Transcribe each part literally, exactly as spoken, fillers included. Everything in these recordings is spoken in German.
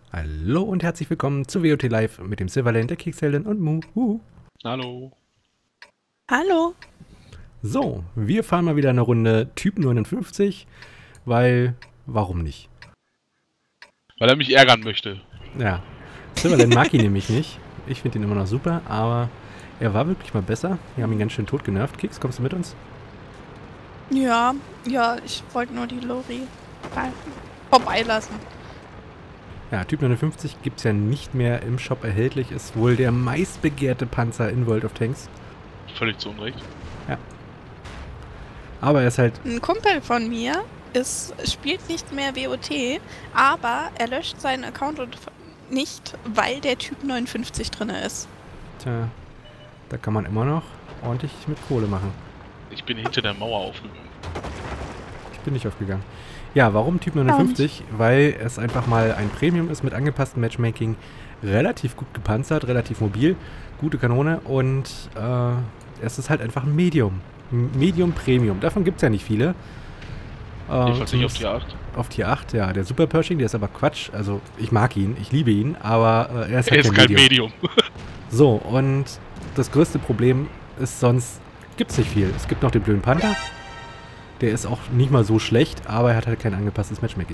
Hallo und herzlich willkommen zu W O T Live mit dem Silverland, der Keksheldin und Mu. Uh. Hallo. Hallo. So, wir fahren mal wieder eine Runde Typ neunundfünfzig, weil, warum nicht? Weil er mich ärgern möchte. Ja, Silverland mag ihn nämlich nicht. Ich finde ihn immer noch super, aber er war wirklich mal besser. Wir haben ihn ganz schön tot genervt. Keks, kommst du mit uns? Ja, ja, ich wollte nur die Lori vorbeilassen. Ja, Typ neunundfünfzig gibt es ja nicht mehr im Shop erhältlich. Ist wohl der meistbegehrte Panzer in World of Tanks. Völlig zu Unrecht. Ja. Aber er ist halt... Ein Kumpel von mir ist, spielt nicht mehr W O T, aber er löscht seinen Account und nicht, weil der Typ neunundfünfzig drin ist. Tja, da kann man immer noch ordentlich mit Kohle machen. Ich bin hinter der Mauer aufgegangen. Ich bin nicht aufgegangen. Ja, warum Typ neunundfünfzig? Weil es einfach mal ein Premium ist mit angepasstem Matchmaking. Relativ gut gepanzert, relativ mobil, gute Kanone und äh, es ist halt einfach ein Medium. Medium Premium. Davon gibt es ja nicht viele. Äh, Jedenfalls nicht auf Tier acht. Auf Tier acht, ja. Der Super Pershing, der ist aber Quatsch. Also ich mag ihn, ich liebe ihn, aber äh, er ist Er halt ist kein kein Medium. Medium. So, und das größte Problem ist, sonst gibt es nicht viel. Es gibt noch den blöden Panther. Der ist auch nicht mal so schlecht, aber er hat halt kein angepasstes Matchmaking.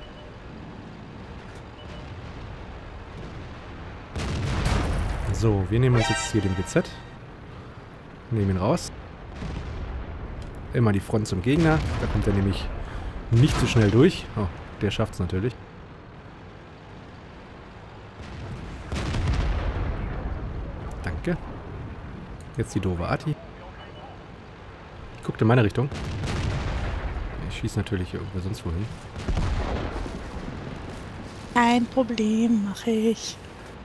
So, wir nehmen uns jetzt hier den W Z. Nehmen ihn raus. Immer die Front zum Gegner. Da kommt er nämlich nicht so schnell durch. Oh, der schafft es natürlich. Danke. Jetzt die doofe Arti. Guckt in meine Richtung. Ich schieße natürlich hier irgendwo sonst wohin. Kein Problem, mache ich.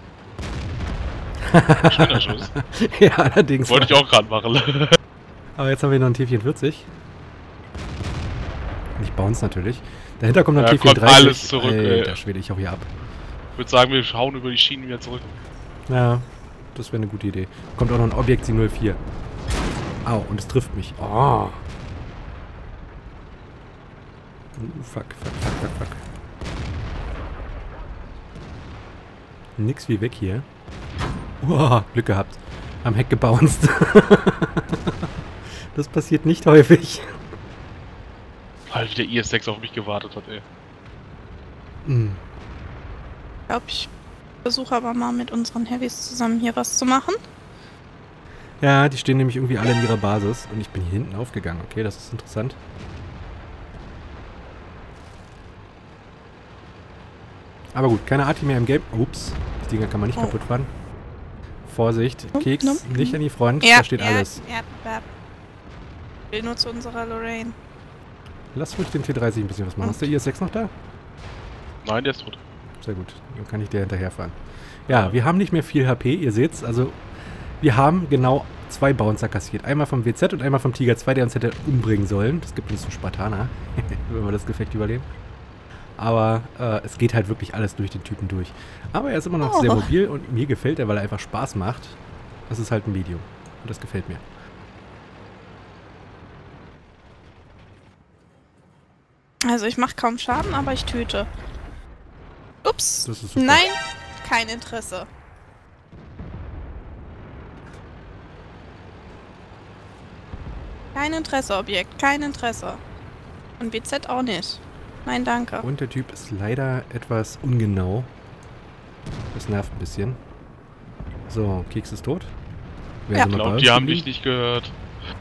Schöner Schuss. Ja, allerdings. Wollte ich auch gerade machen. Aber jetzt haben wir noch einen T vierundvierzig. Nicht Bounce natürlich. Dahinter kommt noch ein Ja, T vierunddreißig. kommt alles zurück, Alter, ey. Schwede, ich hau hier ab. Ich würde sagen, wir schauen über die Schienen wieder zurück. Ja, das wäre eine gute Idee. Kommt auch noch ein Objekt C null vier. Au, und es trifft mich. Oh. Uh, fuck, fuck, fuck, fuck, fuck. Nix wie weg hier. Uah, Glück gehabt. Am Heck gebounced. Das passiert nicht häufig. Weil wieder I S sechs auf mich gewartet hat, ey. Mm. Ich glaube, ich versuche aber mal mit unseren Heavys zusammen hier was zu machen. Ja, die stehen nämlich irgendwie alle in ihrer Basis. Und ich bin hier hinten aufgegangen. Okay, das ist interessant. Aber gut, keine Arti mehr im Game. Ups, die Dinger kann man nicht Oh. kaputt fahren. Vorsicht, Nope, Keks, nope. nicht an die Front, Ja, da steht ja, alles. Ja, ja. Ich will nur zu unserer Lorraine. Lass ruhig den T dreißig ein bisschen was machen. Und? Ist der I S sechs noch da? Nein, der ist tot. Sehr gut, dann kann ich der hinterherfahren. Ja, wir haben nicht mehr viel H P, ihr seht's. Also, wir haben genau zwei Bouncer kassiert. Einmal vom W Z und einmal vom Tiger zwei, der uns hätte umbringen sollen. Das gibt uns einen Spartaner, wenn wir das Gefecht überleben. Aber äh, es geht halt wirklich alles durch den Typen durch. Aber er ist immer noch Oh. sehr mobil und mir gefällt er, weil er einfach Spaß macht. Das ist halt ein Medium. Und das gefällt mir. Also ich mache kaum Schaden, aber ich töte. Ups. Das ist super. Nein, kein Interesse. Kein Interesse, Objekt. Kein Interesse. Und W Z auch nicht. Nein, danke. Und der Typ ist leider etwas ungenau. Das nervt ein bisschen. So, Keks ist tot. Wer Ja. ist Ich noch bei glaube, uns die haben geblieben? dich nicht gehört.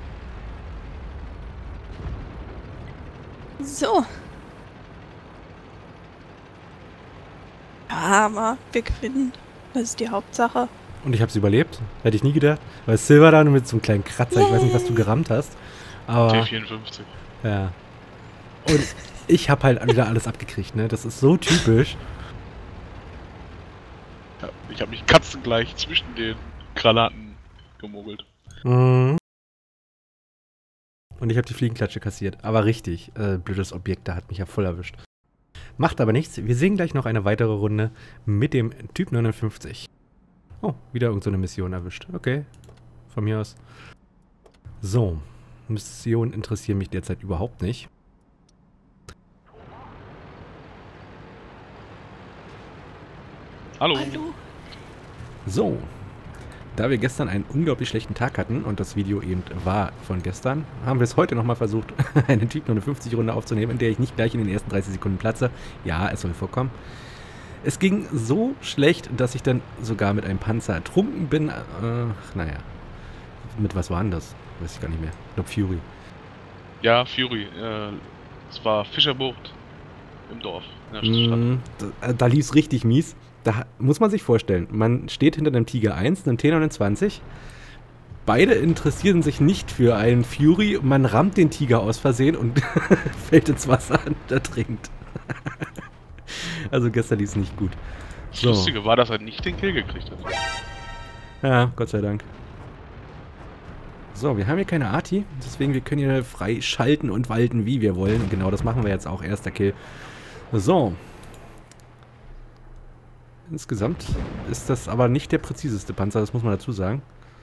So. Ja, aber wir gewinnen. Das ist die Hauptsache. Und ich hab's überlebt. Hätte ich nie gedacht. Weil Silver da nur mit so einem kleinen Kratzer. Ich weiß nicht, was du gerammt hast. T Aber, vierundfünfzig. ja. Und ich hab halt wieder alles abgekriegt, ne? Das ist so typisch. Ja, ich habe mich katzengleich zwischen den Granaten gemogelt. Mhm. Und ich habe die Fliegenklatsche kassiert. Aber richtig. Äh, blödes Objekt, da hat mich ja voll erwischt. Macht aber nichts. Wir sehen gleich noch eine weitere Runde mit dem Typ neunundfünfzig. Oh, wieder irgend so eine Mission erwischt. Okay. Von mir aus. So. Missionen interessieren mich derzeit überhaupt nicht. Hallo. Hallo. So, da wir gestern einen unglaublich schlechten Tag hatten und das Video eben war von gestern, haben wir es heute nochmal versucht, eine Typ neunundfünfzig Runde aufzunehmen, in der ich nicht gleich in den ersten dreißig Sekunden platze. Ja, es soll vorkommen. Es ging so schlecht, dass ich dann sogar mit einem Panzer ertrunken bin. Äh, naja, mit was war denn das? Weiß ich gar nicht mehr. Ich glaube Fury. Ja, Fury. Äh, es war Fischerbucht im Dorf. In der Stadt. Mm, da da lief es richtig mies. Da muss man sich vorstellen, man steht hinter einem Tiger eins, einem T neunundzwanzig. Beide interessieren sich nicht für einen Fury. Man rammt den Tiger aus Versehen und fällt ins Wasser und ertrinkt. Also gestern lief es nicht gut. Das So. Lustige war, dass er nicht den Kill gekriegt hat. Ja, Gott sei Dank. So, wir haben hier keine Arti, deswegen wir können hier frei schalten und walten, wie wir wollen. Und genau das machen wir jetzt auch. Erster Kill. So. Insgesamt ist das aber nicht der präziseste Panzer, das muss man dazu sagen.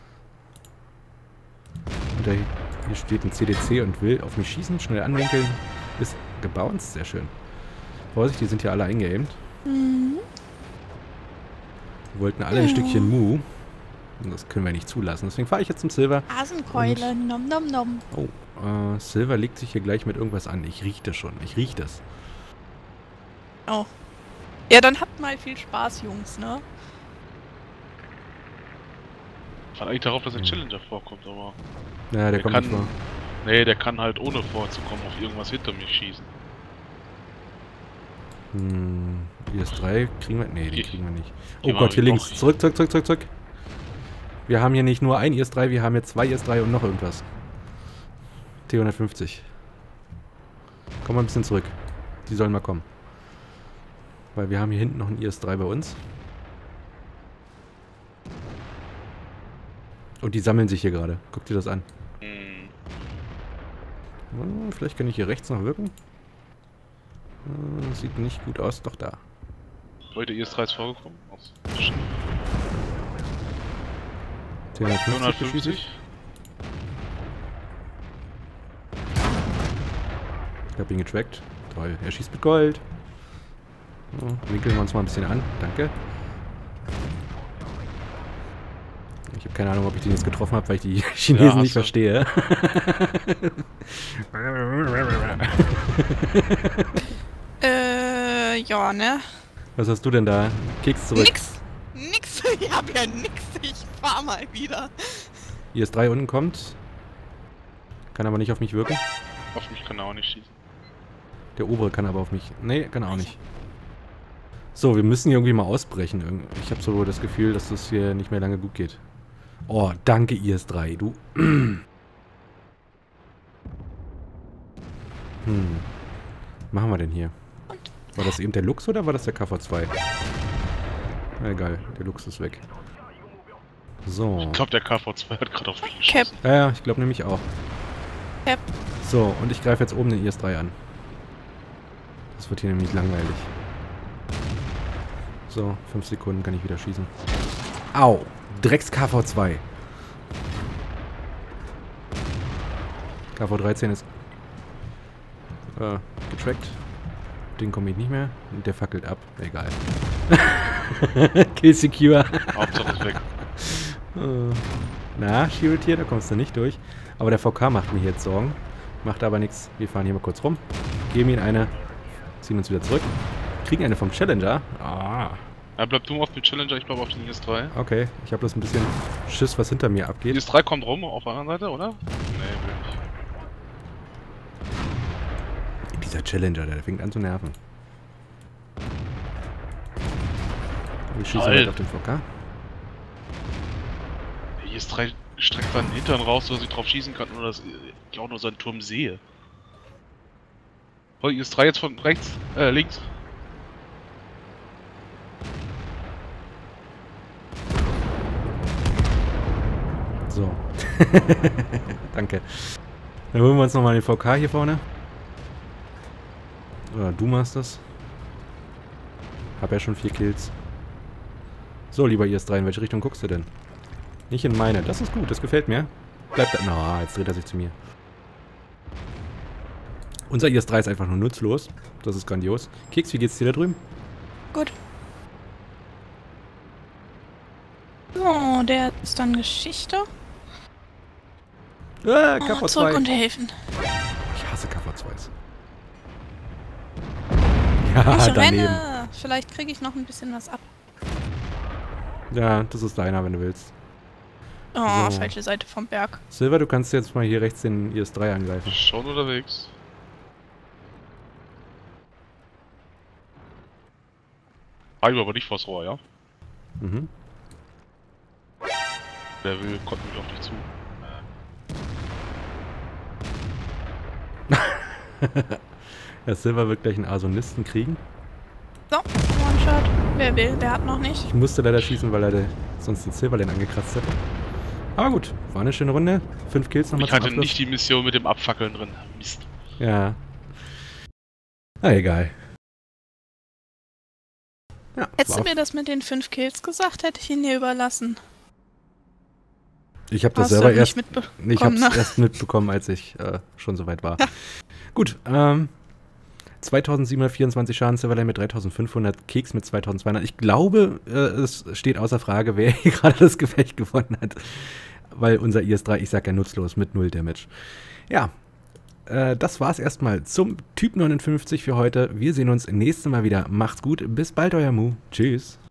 Und der, hier steht ein C D C und will auf mich schießen, schnell anwinkeln. Ist gebounced, sehr schön. Vorsicht, die sind hier alle eingeaimt. Mhm. Wir wollten alle ein Stückchen Mu. Und das können wir nicht zulassen. Deswegen fahre ich jetzt zum Silver. Hasenkeule, nom nom nom. Oh, äh, Silver legt sich hier gleich mit irgendwas an. Ich rieche das schon. Ich rieche das. Oh. Ja, dann habt mal viel Spaß, Jungs, ne? Ich fand eigentlich darauf, dass ein Challenger vorkommt, aber... Ja, der, Der kommt kann- nicht vor. Nee, der kann halt ohne vorzukommen auf irgendwas hinter mir schießen. Hm, I S drei kriegen wir... Nee, den Hier- kriegen wir nicht. Oh hier Gott, hier machen wir links. noch- Zurück, zurück, zurück, zurück, zurück. Wir haben hier nicht nur ein I S drei, wir haben hier zwei I S drei und noch irgendwas. T hundertfünfzig. Komm mal ein bisschen zurück. Die sollen mal kommen. Weil wir haben hier hinten noch ein I S drei bei uns. Und die sammeln sich hier gerade. Guck dir das an. Hm. Hm, vielleicht kann ich hier rechts noch wirken. Hm, sieht nicht gut aus. Doch da. Heute I S drei ist vorgekommen. Aus T hundertfünfzig beschieße ich. hundertfünfzig. Ich hab ihn getrackt. Toll. Er schießt mit Gold. So, winkeln wir uns mal ein bisschen an. Danke. Ich habe keine Ahnung, ob ich den jetzt getroffen habe, weil ich die Chinesen hast nicht du. verstehe. Äh, ja, ne? Was hast du denn da? Keks zurück. Nix! Nix! Ich hab ja nix! Ich fahr mal wieder. I S drei unten kommt. Kann aber nicht auf mich wirken. Auf mich kann er auch nicht schießen. Der obere kann aber auf mich... Nee, kann auch nicht. So, wir müssen hier irgendwie mal ausbrechen. Irg- Ich habe so das Gefühl, dass das hier nicht mehr lange gut geht. Oh, danke I S drei, du. Hm. Was machen wir denn hier? War das eben der Lux oder war das der K V zwei? Na egal, der Lux ist weg. So. Ich glaube, der K V zwei hat gerade auf mich Cap. geschossen. Ja, ja, ich glaube nämlich auch. Cap. So, und ich greife jetzt oben den I S drei an. Das wird hier nämlich langweilig. So, fünf Sekunden kann ich wieder schießen. Au! Drecks K V zwei. K V dreizehn ist äh, getrackt. Den komme ich nicht mehr. Und der fackelt ab. Egal. Kill secure. Hauptsache ist weg. Äh, Na, Schiebeltier, da kommst du nicht durch. Aber der V K macht mir jetzt Sorgen. Macht aber nichts. Wir fahren hier mal kurz rum. Geben ihn eine. Ziehen uns wieder zurück. Kriegen eine vom Challenger. Ah. Ja, bleib du auf den Challenger, ich bleib auf den I S drei. Okay, ich habe bloß ein bisschen Schiss, was hinter mir I abgeht. S drei kommt rum auf der anderen Seite, oder? Nee, will nicht. Dieser Challenger, der fängt an zu nerven. Wir schießen Toll. halt auf den V K. Der I S drei streckt seinen Hintern raus, dass ich drauf schießen kann, nur dass ich auch nur seinen Turm sehe. Oh, I S drei jetzt von rechts, äh, links. So. Danke. Dann holen wir uns nochmal den V K hier vorne. Oder du machst das. Hab ja schon vier Kills. So, lieber I S drei, in welche Richtung guckst du denn? Nicht in meine. Das ist gut, das gefällt mir. Bleibt da. Na, jetzt dreht er sich zu mir. Unser I S drei ist einfach nur nutzlos. Das ist grandios. Keks, wie geht's dir da drüben? Gut. So, der ist dann Geschichte. Ah, Oh, K V zurück zwei. und helfen. Ich hasse K V zweis. Ja, Ich daneben. renne. Vielleicht kriege ich noch ein bisschen was ab. Ja, das ist deiner, wenn du willst. Oh, So. falsche Seite vom Berg. Silver, du kannst jetzt mal hier rechts den I S drei angreifen. Schon unterwegs. Hallo, aber nicht vors Rohr, ja? Mhm. Der will, kommt mich auf dich zu. Ja, Silver wird gleich einen Asonisten kriegen. So, One-Shot. Wer will, wer hat noch nicht. Ich musste leider schießen, weil er der- sonst den Silverlane angekratzt hätte. Aber gut, war eine schöne Runde. Fünf Kills nochmal Ich zum hatte Abschluss. nicht die Mission mit dem Abfackeln drin. Mist. Ja. Na egal. Ja, Hättest war du auf- mir das mit den fünf Kills gesagt, hätte ich ihn dir überlassen. ich habe das Hast du selber nicht erst, mitbekommen, ich hab's ne? erst mitbekommen, als ich äh, schon soweit war. Gut, ähm, zweitausendsiebenhundertvierundzwanzig Schaden, Silverlane mit dreitausendfünfhundert, Keks mit zweitausendzweihundert. Ich glaube, äh, es steht außer Frage, wer hier gerade das Gefecht gewonnen hat. Weil unser I S drei, ich sag ja nutzlos, mit null Damage. Ja, äh, das war's erstmal zum Typ neunundfünfzig für heute. Wir sehen uns nächstes Mal wieder. Macht's gut, bis bald, euer Mu. Tschüss.